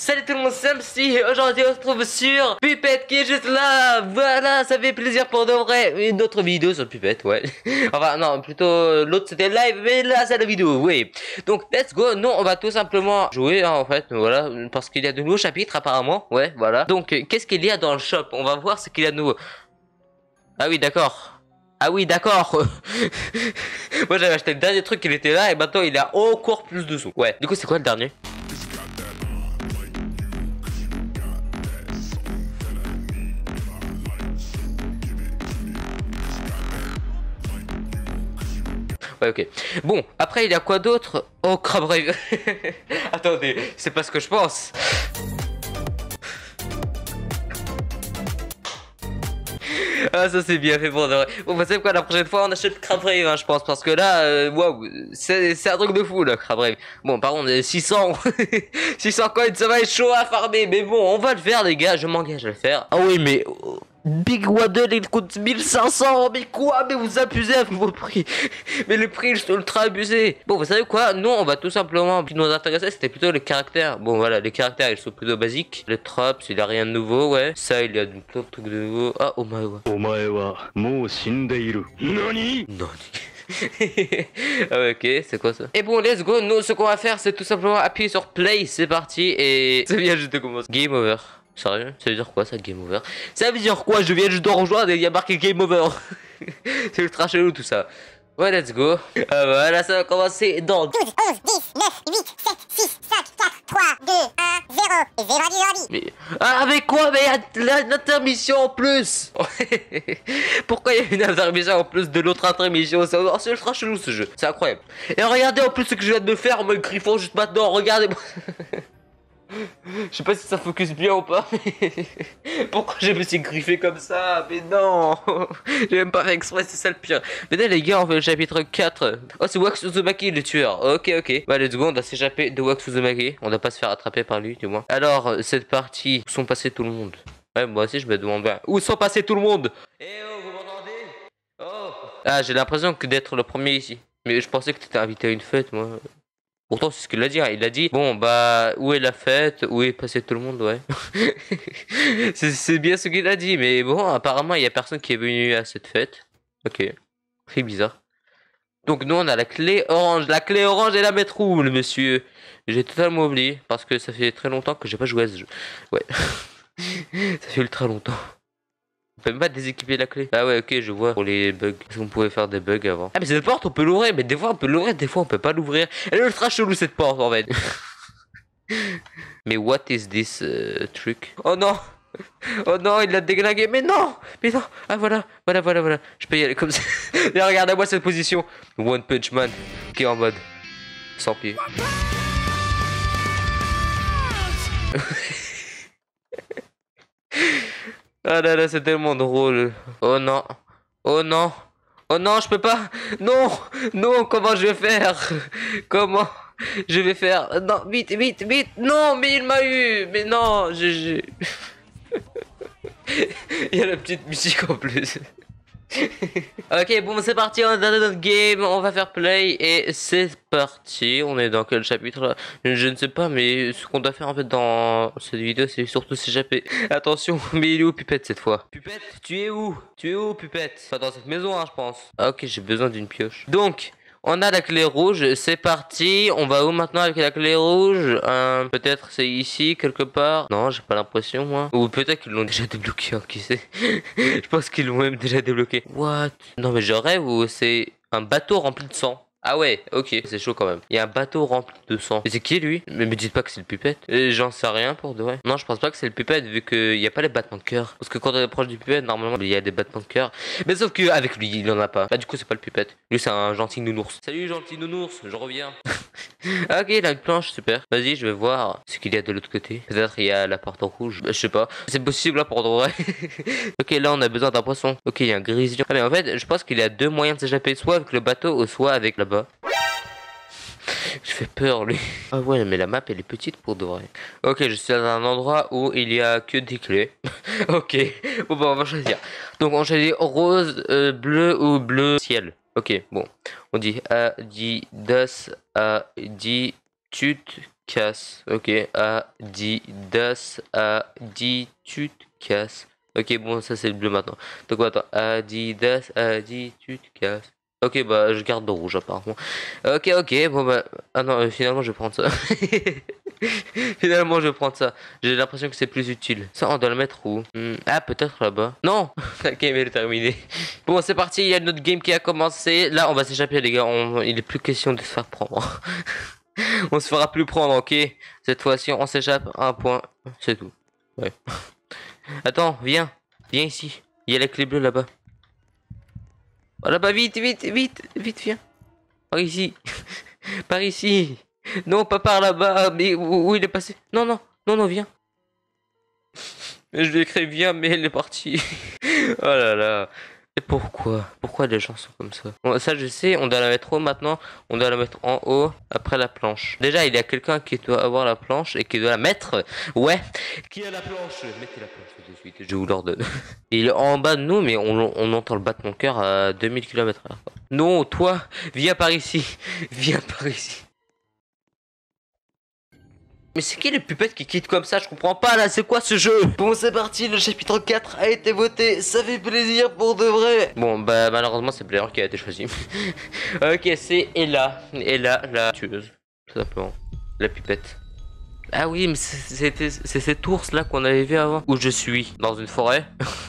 Salut tout le monde, c'est MC et aujourd'hui on se retrouve sur Pupette qui est juste là. Voilà, ça fait plaisir pour de vrai. Une autre vidéo sur Pupette, ouais. Enfin non, plutôt l'autre c'était live, mais là c'est la vidéo, oui. Donc let's go, nous on va tout simplement jouer hein, en fait, voilà. Parce qu'il y a de nouveaux chapitres apparemment, ouais, voilà. Donc qu'est-ce qu'il y a dans le shop? On va voir ce qu'il y a de nouveau. Ah oui, d'accord. Ah oui, d'accord. Moi j'avais acheté le dernier truc, il était là et maintenant il a encore plus de sous. Ouais, du coup c'est quoi le dernier? Ouais, ok. Bon, après, il y a quoi d'autre? Oh, Crab Rave. Attendez, c'est pas ce que je pense. Ah, ça c'est bien fait pour de vrai. Bon, vous savez quoi, la prochaine fois, on achète Crab Rave, hein, je pense. Parce que là, waouh, c'est un truc de fou, là, Crab Rave. Bon, par contre, 600... 600 coins, ça va être chaud à farmer. Mais bon, on va le faire, les gars, je m'engage à le faire. Ah oui, mais... Big Waddle il coûte 1500, mais quoi? Mais vous abusez avec vos prix. Mais les prix ils sont ultra abusés. Bon, vous savez quoi? Nous on va tout simplement, ce qui nous intéressait c'était plutôt les caractères. Bon voilà, les caractères ils sont plutôt basiques. Les traps, il y a rien de nouveau, ouais. Ça il y a plein de trucs de nouveau. Ah, Omaewa. Nani? Ah ouais, ok, c'est quoi ça? Et bon, let's go. Nous ce qu'on va faire c'est tout simplement appuyer sur play, c'est parti. Et ça vient juste de commencer. Game over. Sérieux? Ça veut dire quoi ça, game over? Ça veut dire quoi? Je viens juste de rejoindre et il y a marqué game over. C'est ultra chelou tout ça. Ouais, let's go. Voilà, ça va commencer dans 12, 11, 10, 9, 8, 7, 6, 5, 4, 3, 2, 1, 0. Et 0 du mais... Ah, avec quoi? Mais il y a l'intermission en plus. Pourquoi il y a une intermission en plus de l'autre intermission? C'est ultra chelou ce jeu. C'est incroyable. Et regardez en plus ce que je viens de faire, moi, le griffon juste maintenant. Regardez-moi. Je sais pas si ça focus bien ou pas. Pourquoi je me suis griffé comme ça? Mais non. J'ai même pas fait exprès, c'est ça le pire. Mais là les gars, on fait le chapitre 4. Oh, c'est Wax Uzumaki le tueur. Ok, ok. Bah let's go, on doit s'échapper de Wax Uzumaki. On doit pas se faire attraper par lui du moins. Alors, cette partie, où sont passés tout le monde? Ouais, moi aussi je me demande bien. Où sont passés tout le monde? Eh oh, vous m'entendez? Oh. Ah, j'ai l'impression que d'être le premier ici. Mais je pensais que t'étais invité à une fête, moi. Pourtant, c'est ce qu'il a dit. Hein. Il a dit, bon, bah, où est la fête? Où est passé tout le monde? Ouais. C'est bien ce qu'il a dit. Mais bon, apparemment, il y a personne qui est venu à cette fête. Ok. C'est bizarre. Donc, nous, on a la clé orange. La clé orange et la mettre où, le monsieur? J'ai totalement oublié. Parce que ça fait très longtemps que j'ai pas joué à ce jeu. Ouais. Ça fait ultra longtemps. On peut même pas déséquiper la clé. Ah ouais, ok, je vois pour les bugs. Parce qu'on pouvait faire des bugs avant. Ah mais cette porte on peut l'ouvrir, mais des fois on peut l'ouvrir, des fois on peut pas l'ouvrir. Elle est ultra chelou cette porte en fait. Mais what is this truc? Oh non. Oh non, il l'a déglingué. Mais non. Mais non. Ah voilà, voilà. Je peux y aller comme ça. Et regardez-moi cette position. One Punch Man qui est en mode sans pied. Ah là là, c'est tellement drôle. Oh non. Oh non. Oh non, je peux pas. Non. Non, comment je vais faire? Comment je vais faire? Non, vite. Non, mais il m'a eu. Mais non, GG. Il y a la petite musique en plus. Ok, bon, c'est parti, on est dans notre game, on va faire play et c'est parti. On est dans quel chapitre là? Je ne sais pas, mais ce qu'on doit faire en fait dans cette vidéo, c'est surtout s'échapper. Attention, mais il est où Pupette cette fois? Pupette, tu es où? Tu es où Pupette? Pas dans cette maison, hein, je pense. Ah, ok, j'ai besoin d'une pioche. Donc, on a la clé rouge, c'est parti. On va où maintenant avec la clé rouge? Peut-être c'est ici quelque part. Non, j'ai pas l'impression moi. Ou peut-être qu'ils l'ont déjà débloqué, hein, qui sait. Je pense qu'ils l'ont même déjà débloqué. What? Non mais je rêve ou c'est un bateau rempli de sang? Ah ouais, ok, c'est chaud quand même. Il y a un bateau rempli de sang. Et c'est qui lui? Mais me dites pas que c'est le Pupette. J'en sais rien pour de vrai. Non, je pense pas que c'est le Pupette vu qu'il n'y a pas les battements de cœur. Parce que quand on est proche du Pupette, normalement il y a des battements de cœur. Mais sauf qu'avec lui, il en a pas. Bah du coup, c'est pas le Pupette. Lui, c'est un gentil nounours. Salut gentil nounours, je reviens. Ok, il a une planche, super. Vas-y, je vais voir ce qu'il y a de l'autre côté. Peut-être il y a la porte en rouge. Bah, je sais pas. C'est possible là pour de vrai. Ok, là on a besoin d'un poisson. Ok, il y a un grison. Ah, mais en fait, je pense qu'il y a deux moyens de s'échapper. Soit avec le bateau ou soit avec là-bas. Je fais peur lui. Ah ouais mais la map elle est petite pour de vrai. Ok, je suis dans un endroit où il y a que des clés. Ok, bon bah on va choisir. Donc on choisit rose, bleu ou bleu ciel. Ok, bon. On dit Adidas, Aditut casses. Ok, Adidas, Adi, tu te casses. Ok, bon, ça c'est le bleu maintenant. Donc attends, Adidas, Adi, tu te casses. Ok, bah je garde le rouge apparemment. Ok, bon bah... Ah non, finalement je vais prendre ça. Finalement je vais prendre ça. J'ai l'impression que c'est plus utile. Ça, on doit le mettre où? Ah, peut-être là-bas. Non. La game est terminée. Bon, c'est parti, il y a notre game qui a commencé. Là, on va s'échapper les gars. Il est plus question de se faire prendre. On se fera plus prendre, ok? Cette fois-ci, on s'échappe. Un point. C'est tout. Ouais. Attends, viens. Viens ici. Il y a la clé bleue là-bas. Oh, là-bas, vite, viens. Par ici. Par ici. Non, pas par là-bas. Mais où il est passé? Non, viens. Je lui ai écrit viens, mais elle est partie. Oh là là. Et pourquoi les gens sont comme ça? Bon, ça je sais, on doit la mettre où maintenant? On doit la mettre en haut, après la planche. Déjà, il y a quelqu'un qui doit avoir la planche et qui doit la mettre. Ouais. Qui a la planche? Mettez la planche tout de suite, je vous l'ordonne. Il est en bas de nous, mais on entend le battement de cœur à 2000 km/h. Non, toi, viens par ici. Viens par ici. Mais c'est qui les pupettes qui quittent comme ça? Je comprends pas là, c'est quoi ce jeu? Bon, c'est parti, le chapitre 4 a été voté, ça fait plaisir pour de vrai. Bon, bah malheureusement c'est Blair qui a été choisi. Ok, c'est Ella, la tueuse, tout simplement, la pupette. Ah oui, mais c'est cet ours là qu'on avait vu avant. Où je suis? Dans une forêt?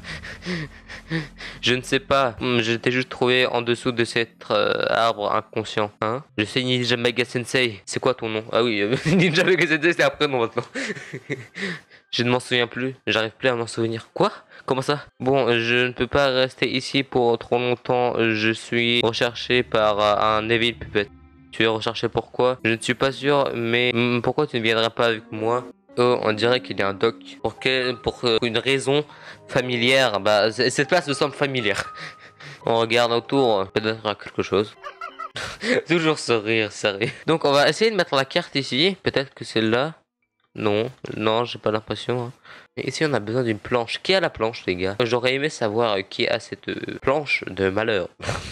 Je ne sais pas. Je t'ai juste trouvé en dessous de cet arbre inconscient. Hein? Je sais Ninja Mega Sensei. C'est quoi ton nom? Ah oui, Ninja Mega Sensei, c'est après nom maintenant. Je ne m'en souviens plus. J'arrive plus à m'en souvenir. Quoi? Comment ça? Bon, je ne peux pas rester ici pour trop longtemps. Je suis recherché par un Evil Puppet. Tu es recherché pourquoi? Je ne suis pas sûr, mais pourquoi tu ne viendrais pas avec moi? Oh, on dirait qu'il y a un doc. Pour une raison familière, bah cette place me semble familière. On regarde autour, peut-être quelque chose. Toujours sourire, sérieux. Donc on va essayer de mettre la carte ici. Peut-être que c'est là. Non, j'ai pas l'impression. Hein. Et ici on a besoin d'une planche. Qui a la planche, les gars? J'aurais aimé savoir qui a cette planche de malheur.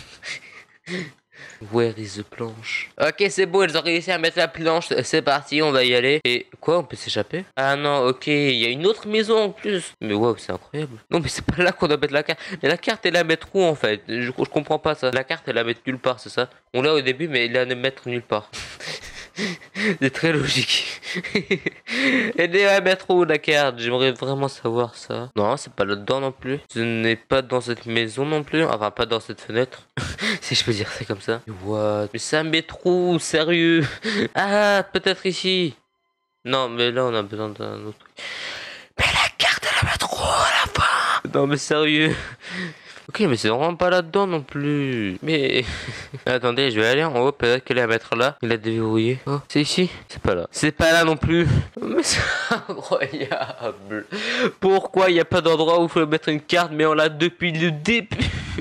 Where is the planche? Ok, c'est beau, ils ont réussi à mettre la planche. C'est parti, on va y aller. Et quoi, on peut s'échapper? Ah non, ok, il y a une autre maison en plus. Mais wow, c'est incroyable. Non, mais c'est pas là qu'on doit mettre la carte. Mais la carte, elle la mettre où en fait? Je comprends pas ça. La carte, elle la mettre nulle part, c'est ça? On l'a au début, mais elle la mettre nulle part. C'est très logique. Elle est à mettre où la carte? J'aimerais vraiment savoir ça. Non, c'est pas là-dedans non plus. Ce n'est pas dans cette maison non plus. Enfin, pas dans cette fenêtre. Si je peux dire c'est comme ça. What? Mais ça met trop sérieux. Ah, peut-être ici. Non, mais là on a besoin d'un autre truc. Mais la carte elle la met trop à la fin. Non mais sérieux. Ok, mais c'est vraiment pas là-dedans non plus. Mais attendez, je vais aller en haut. Peut-être qu'elle est à mettre là. Il a déverrouillé. Oh, c'est ici? C'est pas là. C'est pas là non plus. Mais c'est incroyable. Pourquoi il n'y a pas d'endroit où il faut mettre une carte, mais on l'a depuis le début?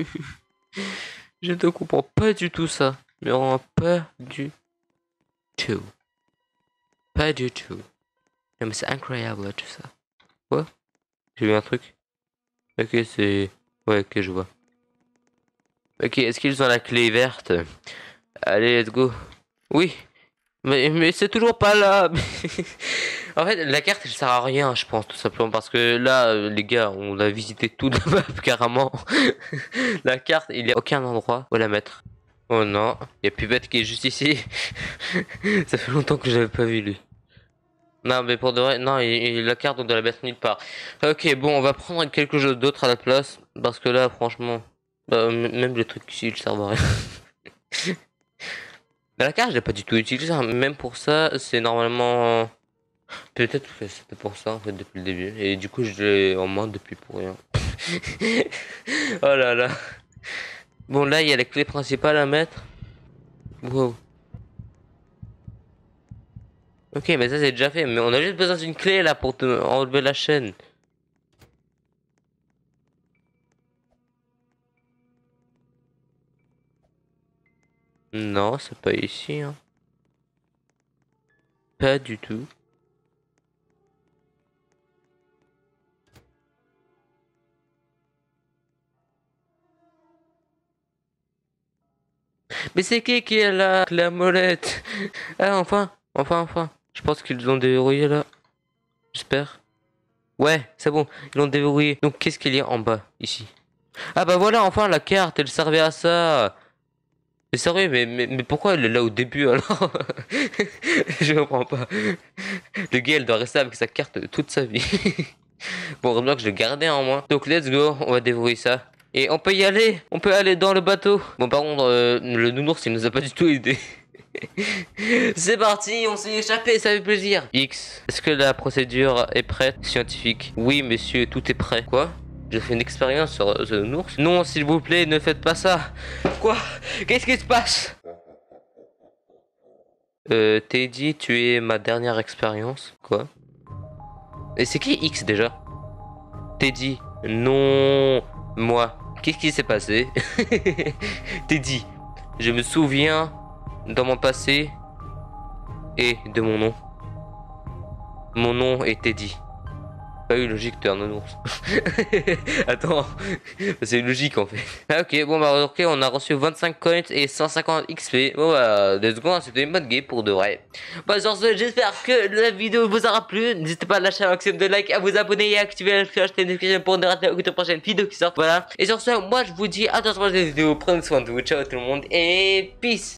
Je ne comprends pas du tout ça. Mais vraiment pas du tout. Pas du tout. Non mais c'est incroyable tout ça. Quoi? J'ai vu un truc. Ok, c'est... Ouais, ok, je vois. Ok, est-ce qu'ils ont la clé verte? Allez, let's go. Oui. Mais c'est toujours pas là. En fait, la carte, elle sert à rien, je pense, tout simplement. Parce que là, les gars, on a visité toute la map, carrément. La carte, il n'y a aucun endroit où la mettre. Oh non, il y a Pubette qui est juste ici. Ça fait longtemps que je l'avais pas vu, lui. Non, mais pour de vrai, non, la carte, on doit la mettre nulle part. Ok, bon, on va prendre quelque chose d'autre à la place. Parce que là, franchement, bah, même les trucs ici, ils servent à rien. Mais la carte, je l'ai pas du tout utilisée. Hein. Même pour ça, c'est normalement... Peut-être que c'était pour ça, en fait, depuis le début. Et du coup, je l'ai en main depuis pour rien. Oh là là. Bon, là, il y a la clé principale à mettre. Wow. Ok, mais ça, c'est déjà fait. Mais on a juste besoin d'une clé, là, pour te enlever la chaîne. Non, c'est pas ici, hein. Pas du tout. Mais c'est qui est là, la molette? Ah, enfin. Je pense qu'ils l'ont déverrouillé là. J'espère. Ouais, c'est bon, ils l'ont déverrouillé. Donc qu'est-ce qu'il y a en bas, ici? Ah bah voilà, enfin la carte, elle servait à ça. Mais sérieux, mais pourquoi elle est là au début alors? Je comprends pas. Le gars, il doit rester avec sa carte toute sa vie. Bon, heureusement que je l'ai gardé en moi. Donc let's go, on va déverrouiller ça. Et on peut y aller, on peut aller dans le bateau. Bon, par contre, le nounours, il nous a pas du tout aidé. C'est parti, on s'est échappé, ça fait plaisir. X, est-ce que la procédure est prête? Scientifique. Oui, monsieur, tout est prêt. Quoi? J'ai fait une expérience sur ce nounours. Non, s'il vous plaît, ne faites pas ça. Quoi? Qu'est-ce qui se passe? Teddy, tu es ma dernière expérience. Quoi? Et c'est qui X déjà? Teddy. Non. Moi. Qu'est-ce qui s'est passé? Teddy. Je me souviens dans mon passé et de mon nom. Mon nom est Teddy. Pas eu logique, t'es un nounours. Attends, c'est logique en fait. Ah, ok, bon bah ok, on a reçu 25 coins et 150 XP. Bon bah, let's go, c'était une bonne game pour de vrai. Bah sur ce, j'espère que la vidéo vous aura plu. N'hésitez pas à lâcher un maximum de likes, à vous abonner et à activer la cloche de notification pour ne rater aucune prochaine vidéo qui sort. Voilà. Et sur ce, moi je vous dis à dans la prochaine vidéo. Prenez soin de vous, ciao tout le monde et peace.